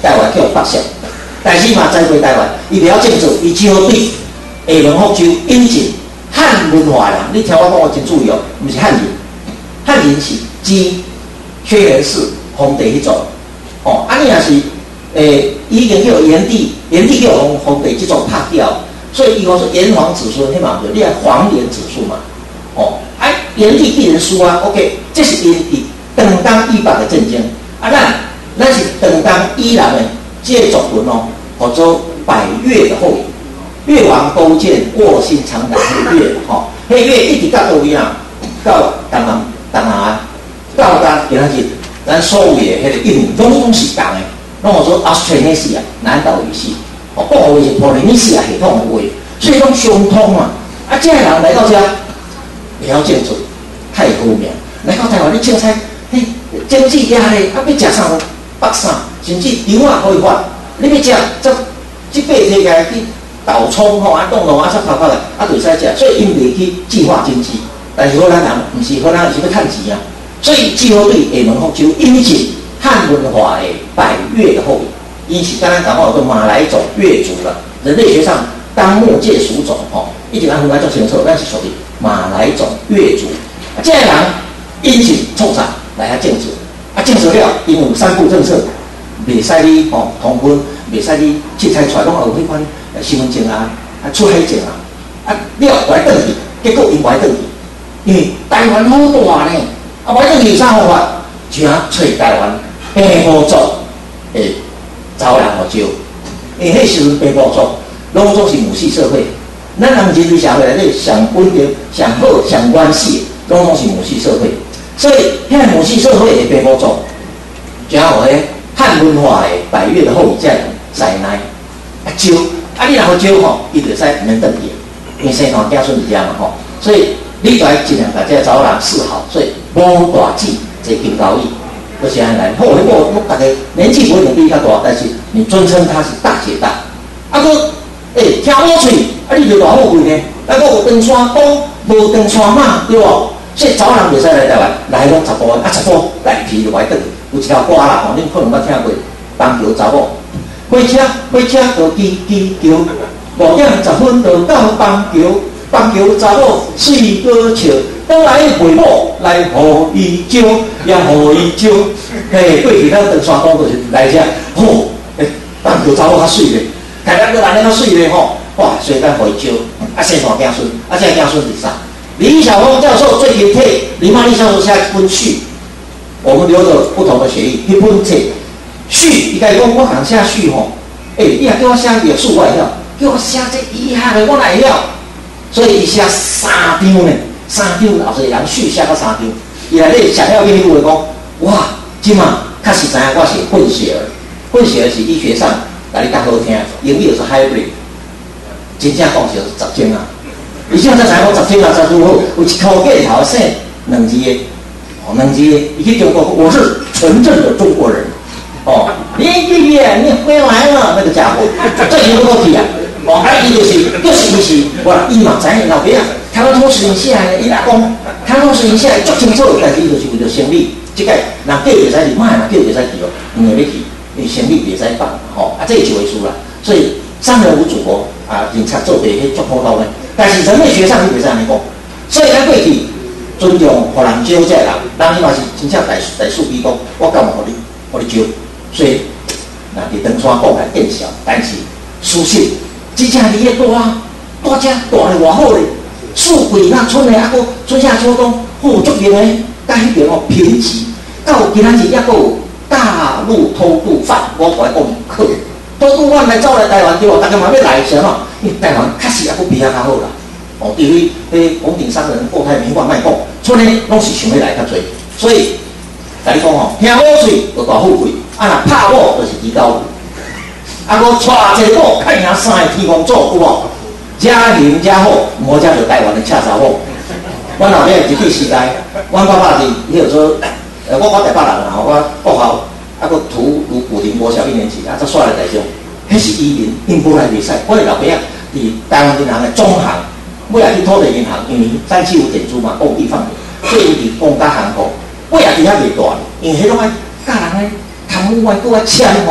台湾叫北上，但是嘛再过台湾，伊袂晓政治，伊只好对厦门福州引进汉文化人。你听我讲，我真注意哦，毋是汉人，汉人是基薛元氏皇帝迄种。哦，啊你若是诶，已经叫炎帝，炎帝叫皇皇帝即种拍掉，所以伊讲说炎黄子孙，迄嘛就你系黄脸子孙嘛。哦，啊炎帝必然输啊 ，OK， 这是炎帝长当一百的政经。啊，咱咱是长当伊人的这个族群哦，叫做百越的后裔。越王勾践卧薪尝胆黑越，吼、哦，黑越一直到倒位啊，到东南东南啊，到咱今仔日咱所有的迄个印度拢拢是共的，拢叫做 Austronesia 南岛语系，哦，讲的是 Polynesia 系统的话，所以拢相通嘛。啊，这个人来到这，袂晓政治，太好命。来到台湾，你凊彩，嘿，经济压力，啊，要食啥北啥，甚至牛啊可以发，你要食这这八天来去。倒葱吼啊，弄弄啊，啥跑跑来，啊，就使食，所以因袂去计划经济。但是荷兰人毋是，荷兰人是要趁钱啊，所以只好对厦门福州引进汉文化的百越的后裔，因是刚刚讲到的马来种越族了。人类学上当末界属种吼，一直咱分来做清楚，咱是属于马来种越族。啊，这个人引进创啥来遐政治，啊，政治了，因有三不政策，袂使你吼通婚，袂使你凊彩出来拢有迄款。身份证啊，啊出海证啊，啊了我来转去，结果因无来转去，因为台湾好大呢，啊我来转去有啥方法？就啊找台湾平埔族诶查某人互招，因为迄时阵平埔族拢总是母系社会，咱人人类社会内底上稳定、上好、上关系，拢总是母系社会，所以迄个母系社会的平埔族，就啊有迄汉文化的百越的后裔在在内啊招。啊，你若好招吼，伊就使毋免转去，因为生团子孙是这样嘛吼，所以你就要尽量把这个查某人示好，所以无大志，这金高义，就是安尼来。好，你我我大家年纪不一定比他大，但是你尊称他是大姐大。啊，佮诶，听我嘴，啊，你就偌好贵呢？啊，佮有长山公，无长山马，对无？所以查某人袂使来台湾，来拢十甫，啊十甫来皮就来转去。有一条歌啦，吼，恁可能捌听过，邦桥查某。火车火车到基基桥，五点十分就到邦桥，邦桥查某水果笑，倒来陪某来互伊招，也互伊招。嘿，过去咱长山公就是来遮，吼，诶，邦桥查某较水咧，台湾个男人较水咧吼，哇，所以咱互伊招，啊，生大子孙，啊，这子孙是啥？李晓峰教授最近替林曼丽教授写一本序，我们留着不同的学艺，一本册。序，伊家讲我共写序吼，诶、欸，你若叫我写历史我会晓，叫我写这医学的我哪会晓？所以伊写三张呢，三张后头人序写到三张，伊内底上要跟你话讲，哇，即马确实知影我是混血儿，混血儿是医学上甲你较好听，英语就是 hybrid， 真正讲是十精啊，伊现在知影我十精啊，十如好，有一口镜头生两字的，哦，两字的，伊去中国，我是纯正的中国人。哦，林爷爷，你回来了，那个家伙，这有个问题啊！哦，啊，伊就是，就是伊是，哇，伊嘛知影老爸啊，台湾通史人写的，伊若讲台湾通史人写的足清楚，但是伊就是为了生理，即个人叫袂使入卖，人叫袂使去哦，硬要去，因为生理袂使放，吼、哦，啊，这就会输啦。所以商人无祖国啊，警察做袂迄足普通的，但是人类学上你袂使安尼讲，所以咱过去尊重互人招这人，人伊嘛是真正大大数比讲，我干嘛互你，互你招？所以，那伫长山讲来变小，但是事实，真正离个大，大只大得偌好咧，树桂那春的，啊个春夏秋冬好足用的，甲迄边哦贫瘠，到今仔日抑个有大陆偷渡犯，我甲你讲可，偷渡犯来走来台湾对无？大家嘛要来是嘛？因为台湾确实抑个比较较好啦。哦，因为迄红顶商人国泰民国卖讲，春的拢是想要来较侪，所以。甲你讲吼，听某嘴就大富贵，啊若拍某就是低高。啊，我带一个某看赢三个天公做有无？家贫家好，无遮就台湾的恰查某。阮后壁一对时代，阮爸爸是迄个说，呃，我我台北人啦，我国校啊个读读古亭国小一年级，啊，才煞来台中，迄是移民，因无来袂使。我的老爸啊，伫台湾银行的总行，尾来去土地银行，因为三七五点租嘛，工地放的，所以伊伫公家行口。尾也伫遐袂大，因为迄种爱教人咧贪污啊，搁爱抢吼，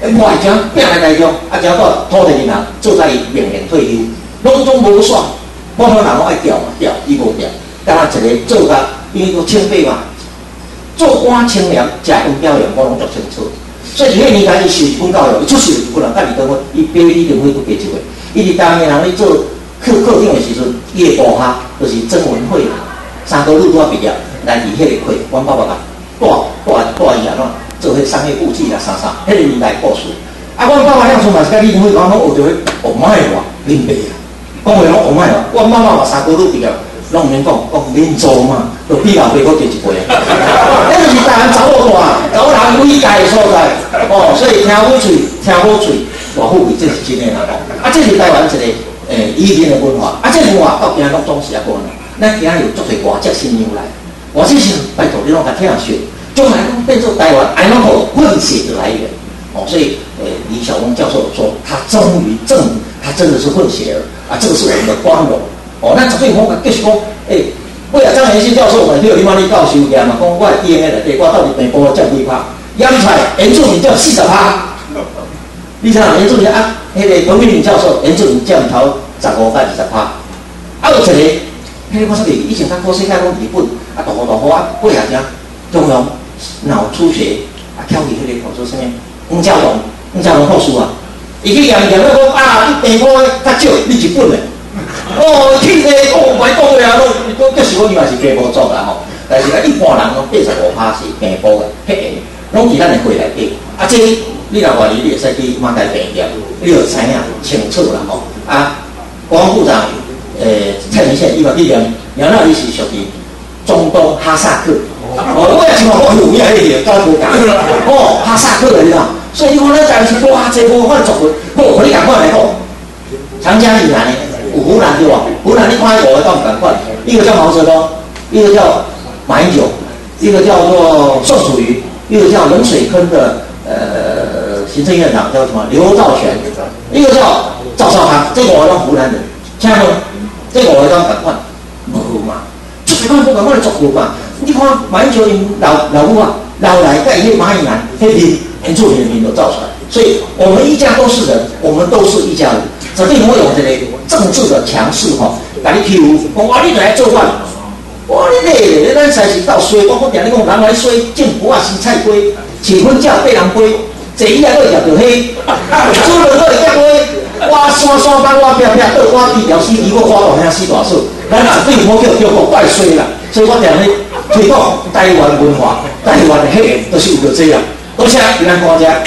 外将拼来台中，啊，交到土地银行做在伊明年退休，拢总无爽。普通人拢爱调嘛，调伊无调，敢若一个做甲，因为都清白嘛，做官清廉，食恩表扬，我拢足清楚。所以迄个年代伊受日本教育，伊出世不能甲二等分，伊表伊定会都加一岁。伊伫当年人咧做课课长的时阵，伊的部下就是曾文惠，三高路拄啊毕业，来伫迄个课，阮爸爸甲带带带伊安怎做迄商业簿记啦啥啥，迄个年代故事。啊，阮爸爸那时嘛是甲李登辉讲，拢学着迄学歹话，恁爸啊，讲话拢学歹话。阮妈妈嘛三高路毕业，拢毋免讲，讲恁做嘛，就比老爸佫低一辈。迄就是台湾查某大，查某人伟大的所在。哦，所以听好嘴，听好嘴，偌富贵，这是真诶啦。啊，这是台湾一个诶移民的文化。啊，这文化到今仔拢总是啊个呢。咱今仔有足侪外籍新娘来，外籍新娘拜托你拢甲听下学，将来拢变做台湾爱诺口混血的来源。哦，所以，呃，李晓峰教授说，他终于证明他真的是混血儿啊，这个是我们的光荣。哦，那昨天我继续讲，诶、欸，为了张元新教授，我对你妈你教授讲嘛，讲我的 D N A 内底，我到底北部占几趴？验出来原住民占四十趴。你知影原住民啊？迄、那个彭明敏教授，原住民占头十五到二十趴。啊，有一个，迄、那个我说以前咱国世界讲日本啊，大好大好啊，配合者中央脑出血啊，挑起迄个叫做啥物？黄家龙，黄家龙护士啊，伊去验验咧讲啊，你病科较少，你日本的。哦，去咧，哦，袂讲咧啊，拢都就是讲伊嘛是家宝做啦吼。但是啊，一般人拢八十五趴是病科的，迄个拢伫咱的血内底。啊，这你若怀疑，你会使去马街病院，你就知影清楚啦吼。啊，国防部长诶蔡明宪伊嘛去验，验了伊是属于中东哈萨克。哦，我也想讲，我有影迄个，甲无共。哦，哈萨克的你知道，所以你看咱台湾是哇，这部分族群，好，互你共款来讲，长江以南的有湖南对吧？湖南你看五个都唔共款，一个叫毛泽东，一个叫马英九，一个叫做宋楚瑜，一个叫冷水坑的呃行政院长叫什么刘兆玄，一个叫赵少康，这五个都湖南人，听到没？这五个都共款，无嘛，就是讲不共款的族群嘛。你看马英九因老老母啊，老来盖迄蚂蚁男，迄民原住民的民都造出来，所以我们一家都是人，我们都是一家人。指定会用这个政治的强势吼，甲你欺负，讲哇你来做饭，哇你嘞，咱才是到衰，我我定你讲人来衰，政府啊是菜龟，饲粉鸟被人飞，坐椅啊佫会夹着黑，煮落佫会夹花，挖山山帮挖壁壁，倒挖地条死猪，我挖大兄死大嫂，咱绝对唔好叫叫我怪衰啦。所以我定咧推广台湾文化，台湾的黑都是有着这样。多谢今咱大家。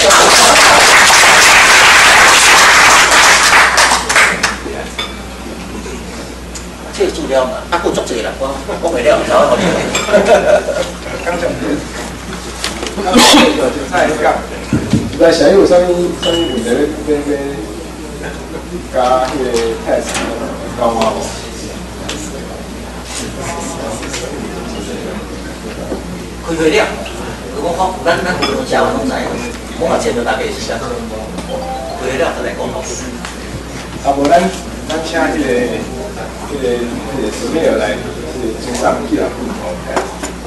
这个资料嘛，啊，够足济啦，我讲袂了，然后我刚讲的，菜讲，在下有啥物啥物问题咧？咧咧加迄个 test 教我无？ 开会了，我讲咱咱有社会拢知，我嘛见到大家是啥，开会了再来讲咯。 啊，无咱咱请迄个。这个这个史密尔来，是经上一两分钟开。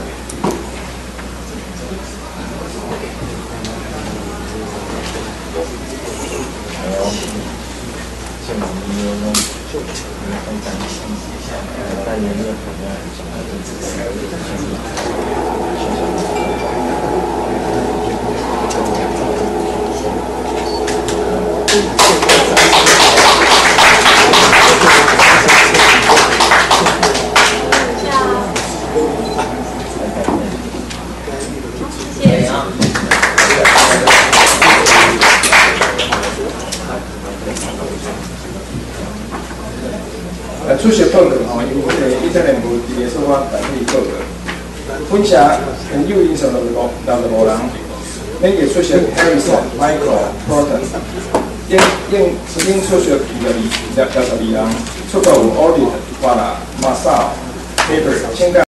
呃，出席报告吼，因为迄个伊这个无伫个说法办理报告，本社很有印象六十五六十五人，每个出席 Harrison、Michael、Proton， 应应应出席二十二、二十二人，出国有 Audit、Wala、Masao、Paper， 请假。